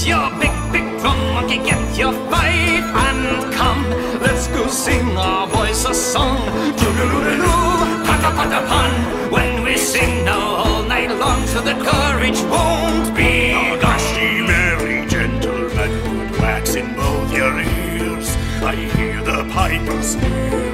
Get your big drum, monkey, get your fife and come. Let's go sing our boys a song. Toodaloo, pata-pata-pun. When we sing now all night long, so that courage won't be gone. Ye merry gentlemen, put wax in both your ears. I hear the pipers near.